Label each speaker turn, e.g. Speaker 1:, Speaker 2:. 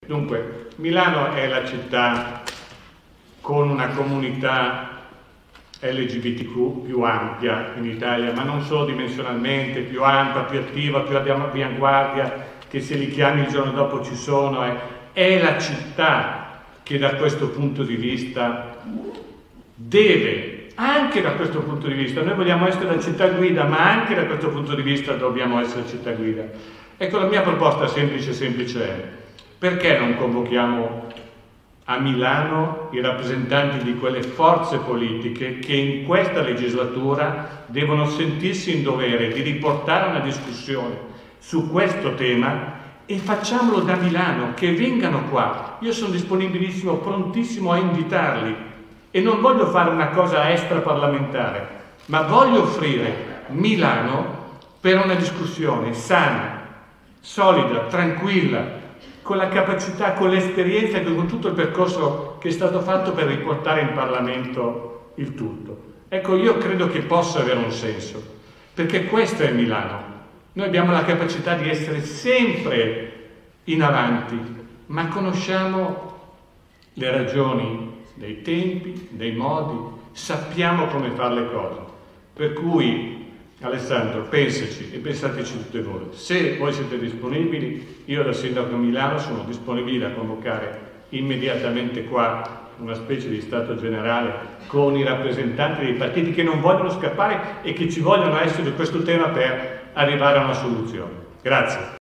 Speaker 1: Dunque, Milano è la città con una comunità LGBTQ più ampia in Italia, ma non solo dimensionalmente, più ampia, più attiva, più avanguardia, che se li chiami il giorno dopo ci sono. È la città che da questo punto di vista deve, anche da questo punto di vista, noi vogliamo essere la città guida, ma anche da questo punto di vista dobbiamo essere città guida. Ecco, la mia proposta semplice è: perché non convochiamo a Milano i rappresentanti di quelle forze politiche che in questa legislatura devono sentirsi in dovere di riportare una discussione su questo tema, e facciamolo da Milano, che vengano qua. Io sono disponibilissimo, prontissimo a invitarli, e non voglio fare una cosa extraparlamentare, ma voglio offrire Milano per una discussione sana, solida, tranquilla, con la capacità, con l'esperienza e con tutto il percorso che è stato fatto per riportare in Parlamento il tutto. Ecco, io credo che possa avere un senso, perché questo è Milano. Noi abbiamo la capacità di essere sempre in avanti, ma conosciamo le ragioni dei tempi, dei modi, sappiamo come fare le cose. Per cui, Alessandro, pensaci e pensateci tutte voi. Se voi siete disponibili, io da Sindaco di Milano sono disponibile a convocare immediatamente qua una specie di Stato generale con i rappresentanti dei partiti che non vogliono scappare e che ci vogliono essere su questo tema per arrivare a una soluzione. Grazie.